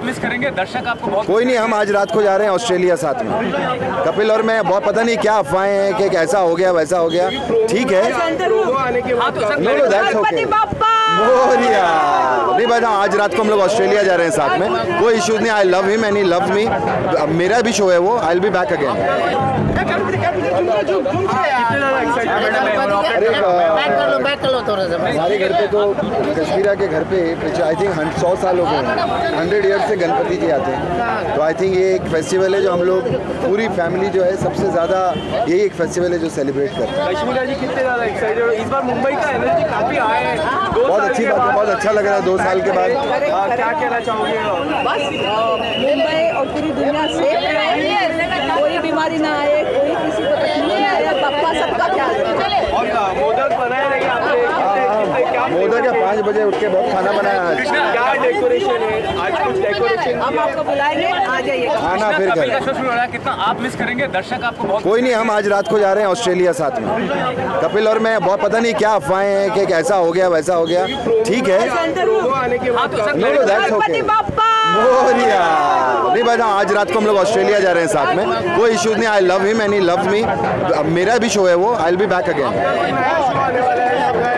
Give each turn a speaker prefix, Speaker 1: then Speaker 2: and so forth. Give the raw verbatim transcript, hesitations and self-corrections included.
Speaker 1: आप मिस करेंगे? दर्शक आपको बहुत
Speaker 2: कोई नहीं, हम आज रात को जा रहे हैं ऑस्ट्रेलिया साथ में। कपिल और मैं, बहुत पता नहीं क्या अफवाहें हैं कि कैसा हो गया वैसा हो गया, ठीक है। नहीं भाई, आज रात को हम लोग ऑस्ट्रेलिया जा रहे हैं साथ में, कोई इश्यूज नहीं। I love him and he loves me. मेरा भी शो है वो, I will be back again. हमारे घर पे तो कश्मीरा के घर पे आई थिंक सौ साल हो गए, हंड्रेड ईयर से गणपति जी आते हैं। तो आई थिंक ये एक फेस्टिवल है जो हम लोग पूरी फैमिली जो है सबसे ज़्यादा, यही एक फेस्टिवल है जो सेलिब्रेट करते हैं।
Speaker 3: कश्मीरा जी कितने ज़्यादा एक्साइटेड हो? इस बार मुंबई का एनर्जी काफ़ी हाई है,
Speaker 2: बहुत अच्छी बात है, बहुत अच्छा लग रहा है दो साल के बाद।
Speaker 3: क्या कहना चाहोगे?
Speaker 4: बस मुंबई और पूरी दुनिया सेफ रहे, कोई बीमारी ना आए, कोई किसी को तकलीफ ना आए, पप्पा सबका ख्याल रखें।
Speaker 3: और मोदक बनाए रहेंगे आपने?
Speaker 2: मोदक क्या पाँच बजे उठ के बहुत खाना बनाया आज।
Speaker 3: क्या डेकोरेशन है आज? कुछ डेकोरेशन
Speaker 4: हम आपको बुलाएंगे, आ जाइए।
Speaker 2: खाना फिर
Speaker 1: कपिल का
Speaker 2: घर।
Speaker 1: शो शुरू हो रहा है, कितना आप मिस करेंगे? दर्शक आपको बहुत
Speaker 2: कोई नहीं, हम आज रात को जा रहे हैं ऑस्ट्रेलिया साथ में। कपिल और मैं, बहुत पता नहीं क्या अफवाहें हैं कि कैसा हो गया वैसा हो गया, ठीक है।
Speaker 3: आने के बाद
Speaker 4: गणपति बाप्पा
Speaker 2: नहीं भाई, आज रात को हम लोग ऑस्ट्रेलिया जा रहे हैं साथ में, कोई इश्यूज नहीं। I love him and he loves me. मेरा भी शो है वो, I will be back again.